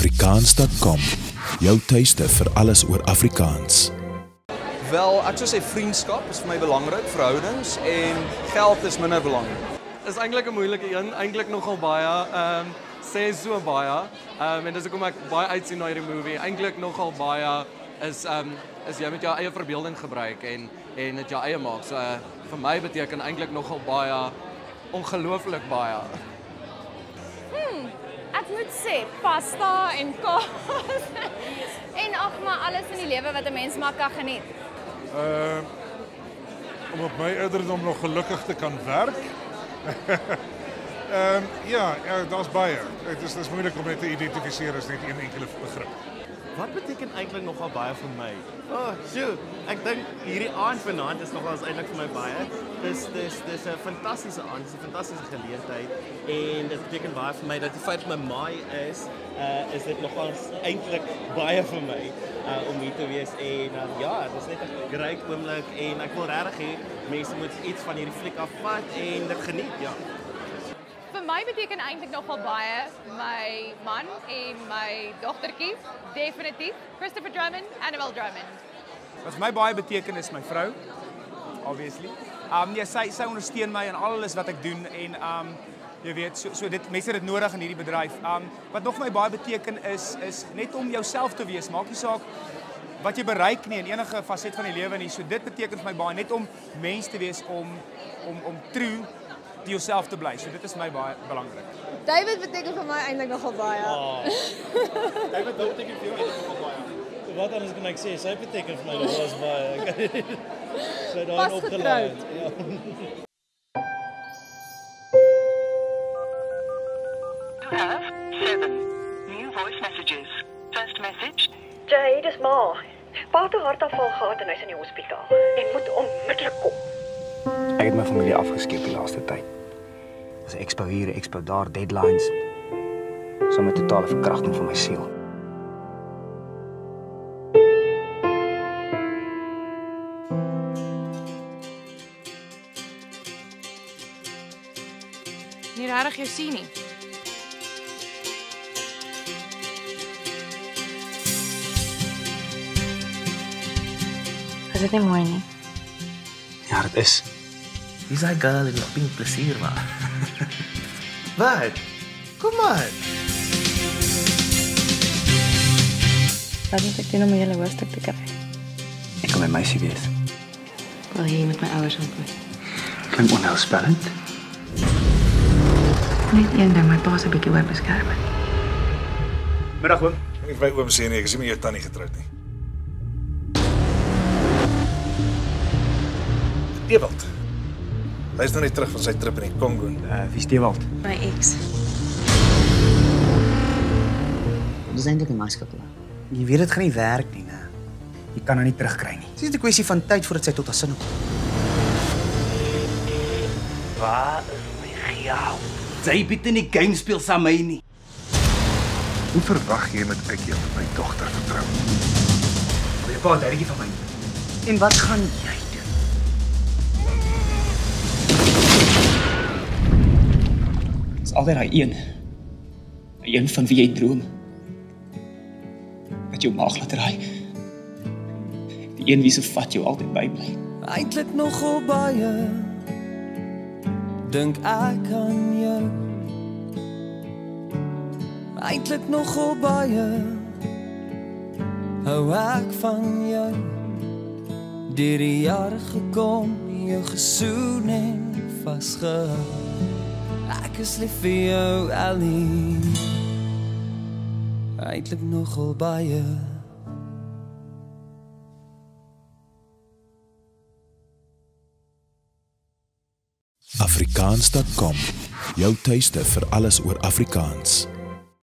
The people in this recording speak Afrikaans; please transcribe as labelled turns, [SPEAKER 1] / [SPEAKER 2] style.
[SPEAKER 1] Afrikaans.com, jou tuiste vir alles oor Afrikaans.
[SPEAKER 2] Wel, ek sou sê vriendskap is vir my belangrik, verhoudings, en geld is minder belangrik.
[SPEAKER 3] Is eintlik 'n moeilike een, eintlik nogal baie, sê so baie, en dis hoekom ek baie uitsien na hierdie movie. Eintlik nogal baie is jy met jou eie verbeelding gebruik en dit jou eie maak. So vir my beteken eintlik nogal baie, ongelooflik baie.
[SPEAKER 4] Ek moet sê, pasta en kaas en ag maar alles in die lewe wat 'n mens maar kan geniet.
[SPEAKER 5] Om op my ouderdom nog gelukkig te kan werk. Ja, daar's baie. Dit is moeilik om dit te identifiseer as net een enkele begrip.
[SPEAKER 6] Wat beteken eintlik nogal baie vir my? Ek dink hierdie aand vanaand is nogal eintlik vir my baie. Dis 'n fantastiese aand, dis 'n fantastiese geleentheid en dit beteken baie vir my dat die feit dat my maai is dit nogal eintlik baie vir my om hier te wees en ja, dis net 'n great oomblik en ek wil regtig hê mense moet iets van hierdie fliek afvat en dit geniet, ja.
[SPEAKER 4] Vir my beteken eintlik nogal baie my man en my dogtertjie, definitief. Christopher Drummond, Annabelle Drummond.
[SPEAKER 7] Wat vir my baie beteken is my vrou, obviously. Sy ondersteun my in alles wat ek doen en jy weet, so dit mense het dit nodig in hierdie bedryf. Wat nog vir my baie beteken is net om jouself te wees. Maak nie saak wat jy bereik nie in enige faset van die lewe nie. So dit beteken vir my baie net om mens te wees om true te jouself te bly. So dit is vir my baie belangrik.
[SPEAKER 8] David beteken vir my eintlik nogal baie.
[SPEAKER 6] David beteken vir jou eintlik nogal baie.
[SPEAKER 9] Wat anders kan ek sê? Sy beteken vir my nogal baie. Sy daar
[SPEAKER 8] Pas
[SPEAKER 9] opgelaai.
[SPEAKER 10] You have 7 new voice messages. First message.
[SPEAKER 11] Jay, dis ma. Pa het 'n hartaanval gehad en hy's in die hospitaal. Jy moet onmiddellik kom.
[SPEAKER 12] Ek het my familie afgeskeep die laaste tyd. Dis expo hier, expo daar, deadlines. So 'n totale verkrachting van my siel.
[SPEAKER 4] Nie regtig jou sien nie.
[SPEAKER 13] Is dit nie mooi nie?
[SPEAKER 12] Ja, dit is.
[SPEAKER 6] Wie's daai girl in die pink plesier maar? Wat? Kom maar.
[SPEAKER 13] Wat moet ek doen om 'n hele hoofstuk te kry?
[SPEAKER 12] Ek kan my meisie wees.
[SPEAKER 13] Wil jy met my ouers ontmoet?
[SPEAKER 12] Klink onheilspellend.
[SPEAKER 13] Net een ding, my pa is 'n bietjie oorbeskermend.
[SPEAKER 12] Middag oom.
[SPEAKER 5] Ek het by oom sê nee, ek is nie met jou tannie getroud nie. Ewald. Hy is nou net terug van sy trip in die Kongo.
[SPEAKER 12] Wie's Ewald?
[SPEAKER 13] My ex.
[SPEAKER 14] Dis eintlik 'n maskapla.
[SPEAKER 12] Jy weet dit gaan nie werk nie, né? Jy kan haar nie terugkry nie.
[SPEAKER 14] Dis net 'n kwessie van tyd voordat sy tot haar sin kom.
[SPEAKER 6] Waar is my geld? Sy bied in die game speel saam my nie.
[SPEAKER 5] Hoe verwag jy met ek jou met my dogter vertrou?
[SPEAKER 12] Wil jy pa 'n derretjie van my?
[SPEAKER 14] En wat gaan jy doen?
[SPEAKER 12] Dis altyd daai een van wie jy droom. Wat jou maag laat raai. Die een wie se vat jou altyd bybly.
[SPEAKER 3] Eintlik nogal baie, dink ek aan jou. Eintlik nogal baie, hou ek van jou. Deur die jare gekom, jou gesoen en vasgehou. Ek is lief vir jou, Ellie. Eintlik nogal baie.
[SPEAKER 1] Afrikaans.com, jou tuiste vir alles oor Afrikaans.